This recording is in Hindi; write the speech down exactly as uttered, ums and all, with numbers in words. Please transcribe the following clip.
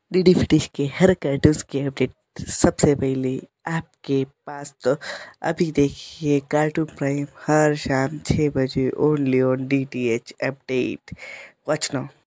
डीडी फिटिश के हर कार्टून्स की अपडेट सबसे पहले आपके पास। तो अभी देखिए कार्टून प्राइम हर शाम छः बजे only on D T H update. Watch now.